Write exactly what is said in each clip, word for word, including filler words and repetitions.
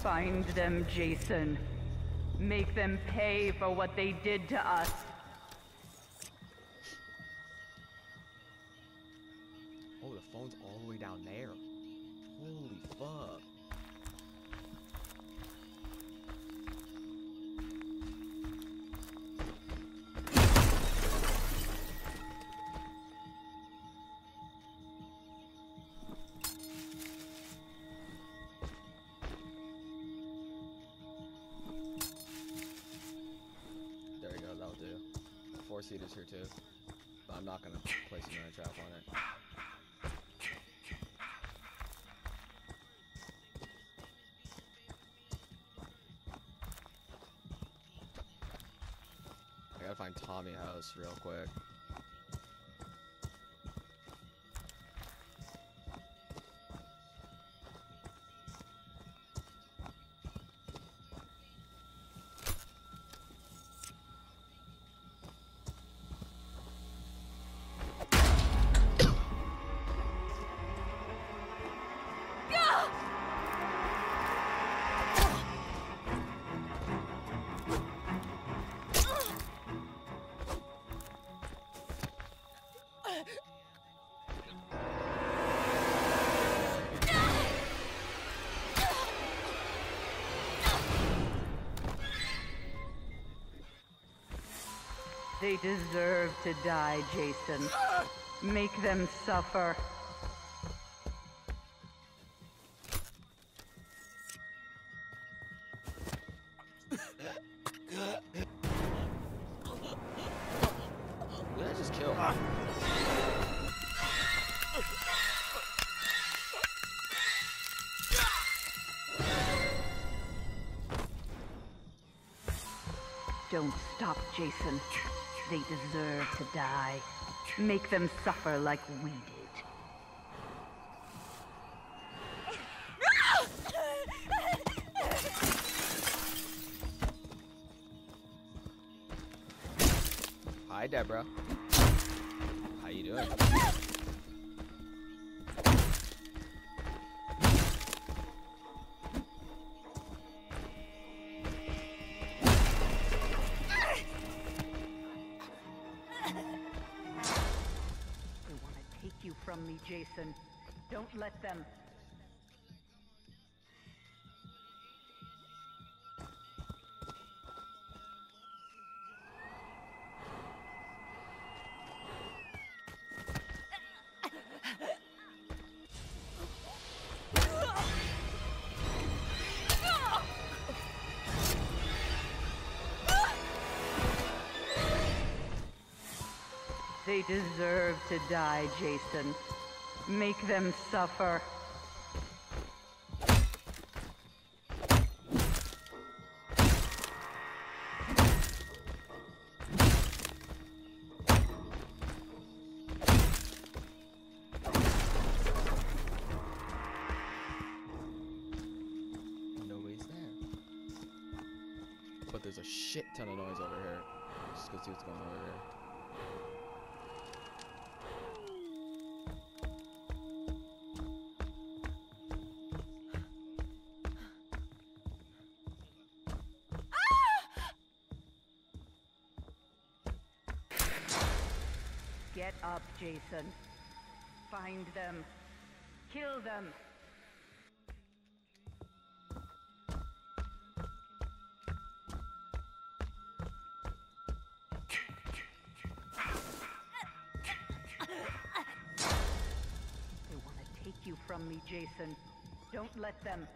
Find them, Jason. Make them pay for what they did to us. Oh, the phone's all the way down there. Holy fuck. There we go, that'll do. Four seaters here too. But I'm not gonna place another trap on it. I gotta find Tommy House real quick. They deserve to die, Jason. Make them suffer. Who did I just kill? Don't stop, Jason. They deserve to die. Make them suffer like we did. Hi, Deborah. How you doing? From me, Jason. Don't let them. They deserve to die, Jason. Make them suffer. Nobody's there. But there's a shit ton of noise over here. Let's go see what's going on over here. Get up, Jason. Find them. Kill them. They want to take you from me, Jason. Don't let them.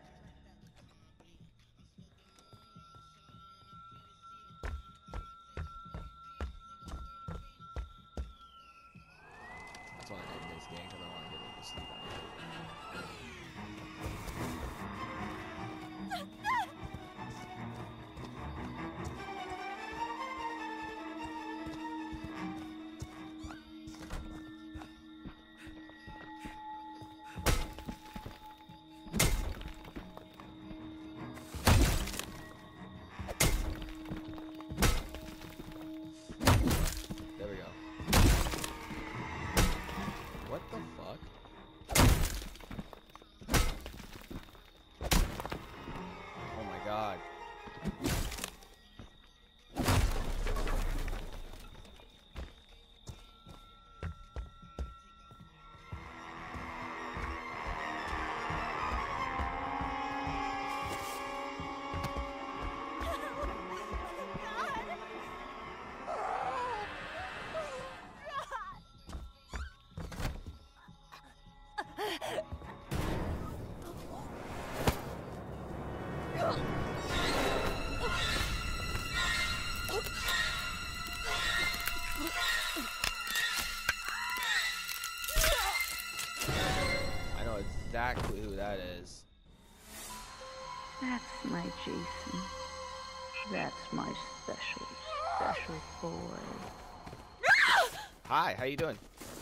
That's why I end this game, because I want to get into sleep. There we go. What the fuck? exactly who that is. That's my Jason. That's my special, special boy. Hi, how you doing?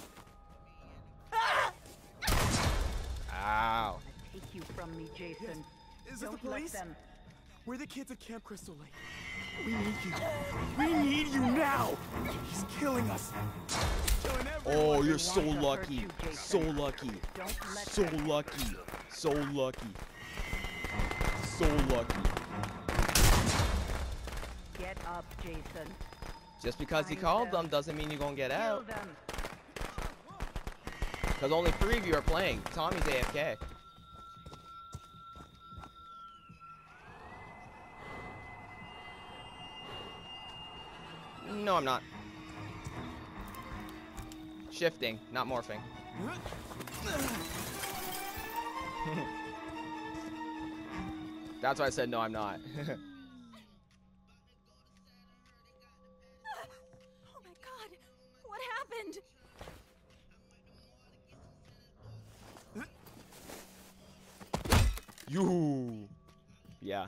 Ow. Take you from me, Jason. Yes. Is it Don't the police? let them. We're the kids at Camp Crystal Lake. We need you. We need you now. He's killing us. Killing everyone. Oh, you're so want to hurt lucky. you, Jason. So lucky. Don't let So them. lucky. So lucky. So lucky. Get up, Jason. Just because he Find called them. them doesn't mean you're gonna get Kill out. them. Because only three of you are playing. Tommy's A F K. No, I'm not. Shifting, not morphing. That's why I said no, I'm not. Oh my god, what happened? You. Yeah.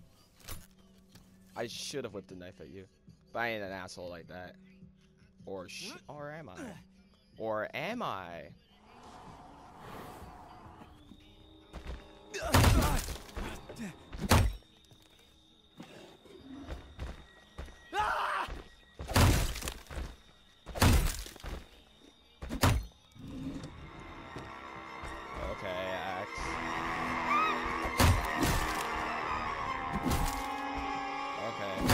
I should have whipped a knife at you. But I ain't an asshole like that. Or sh or am I? Or am I? Okay, Axe. Okay.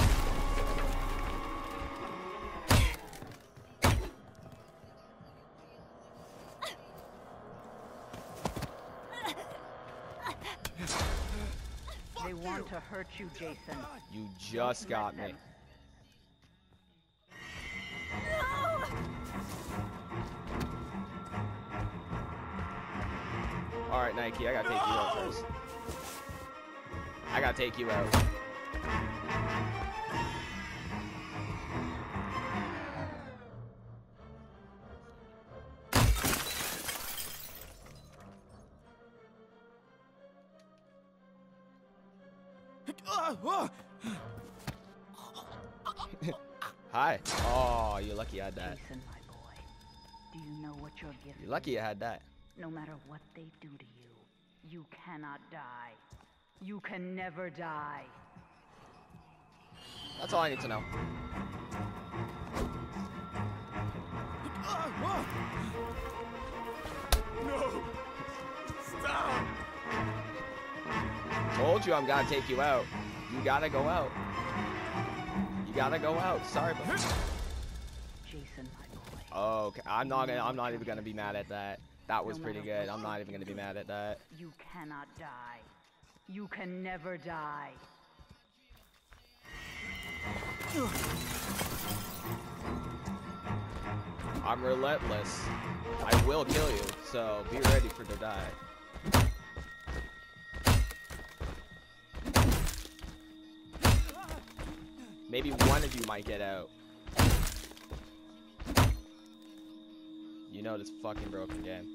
They want to hurt you, Jason. You just Don't got let me. them. Alright, Nike, I gotta take you out first. I gotta take you out. Hi. Oh, you're lucky I had that. Jason, my boy. Do you know what your gift You're lucky I had that. No matter what they do to you, you cannot die. You can never die. That's all I need to know. No! Stop! Told you I'm gonna take you out. You gotta go out. You gotta go out. Sorry, but Jason, my boy. okay. I'm not gonna. I'm not even gonna be mad at that. That was No pretty matter good. what I'm not even gonna be mad at that. You cannot die. You can never die. I'm relentless. I will kill you. So be ready for to die. Maybe one of you might get out. You know this fucking broken game.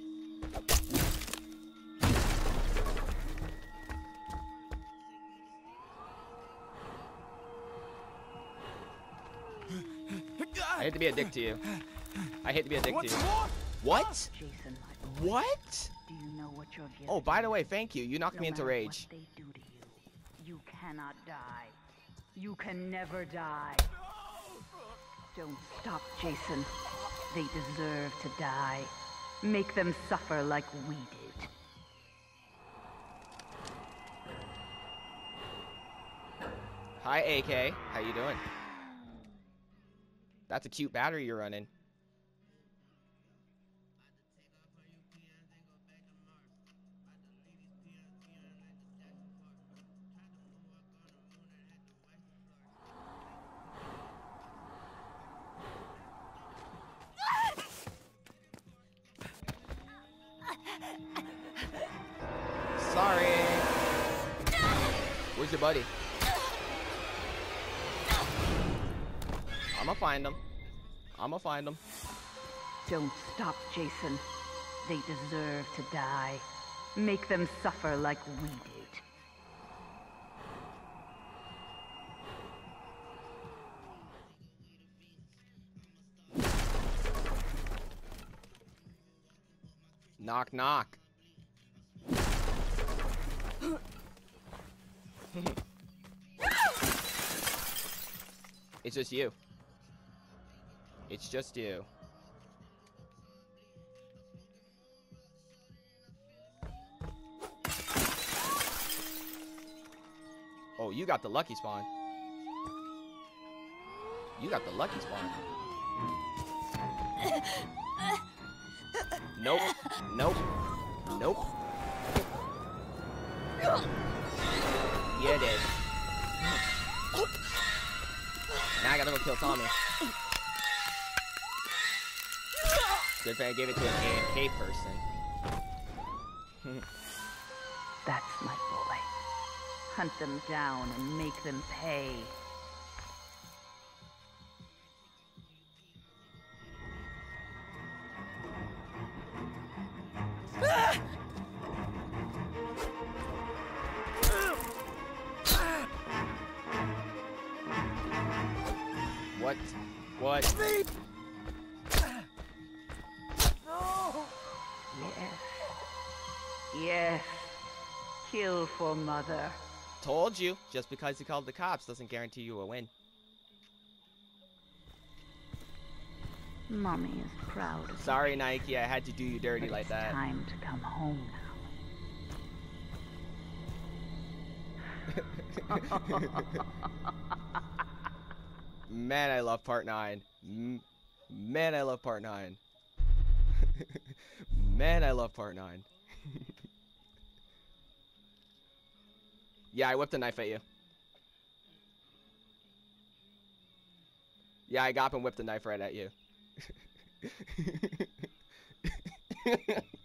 I hate to be a dick to you. I hate to be a dick What's to you. more? What? Jason, my boy. What? Do you know what your gift Oh, by the way, thank you. You knocked No me into matter rage. what they do to you, you cannot die. You can never die. Don't stop, Jason. They deserve to die. Make them suffer like we did. Hi, A K. How you doing? That's a cute battery you're running. Sorry. Where's your buddy? I'ma find him. I'ma find him. Don't stop, Jason. They deserve to die. Make them suffer like we did. Knock, knock. It's just you. It's just you. Oh, you got the lucky spawn. You got the lucky spawn. Nope. Nope. Nope. Yeah, it did. Now I gotta go kill Tommy. Good thing I gave it to an A F K person. That's my boy. Hunt them down and make them pay. What? What? Yes. Yes. Kill for mother. Told you. Just because you called the cops doesn't guarantee you a win. Mommy is proud of Sorry, Nike. I had to do you dirty you. like It's that. time to come home now. Man, I love part nine. M Man, I love part nine. Man, I love part nine. Yeah, I whipped a knife at you. Yeah, I got up and whipped a knife right at you.